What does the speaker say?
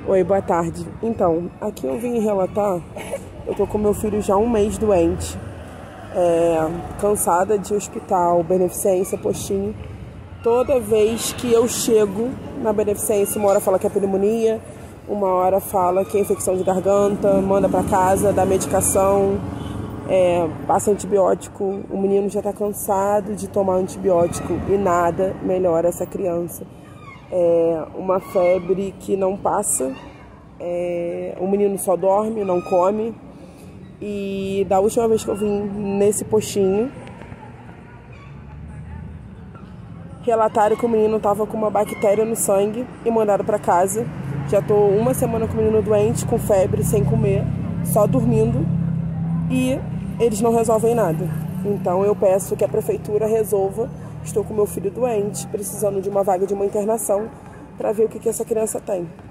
Oi, boa tarde. Então, aqui eu vim relatar, eu tô com meu filho já há um mês doente, cansada de hospital, beneficência, postinho. Toda vez que eu chego na beneficência, uma hora fala que é pneumonia, uma hora fala que é infecção de garganta, manda pra casa, dá medicação, passa antibiótico. O menino já tá cansado de tomar antibiótico e nada melhora essa criança. Uma febre que não passa, o menino só dorme, não come. E da última vez que eu vim nesse postinho, relataram que o menino estava com uma bactéria no sangue e mandaram para casa. Já tô uma semana com o menino doente, com febre, sem comer, só dormindo, e eles não resolvem nada. Então eu peço que a prefeitura resolva. Estou com meu filho doente, precisando de uma vaga de uma internação, para ver o que essa criança tem.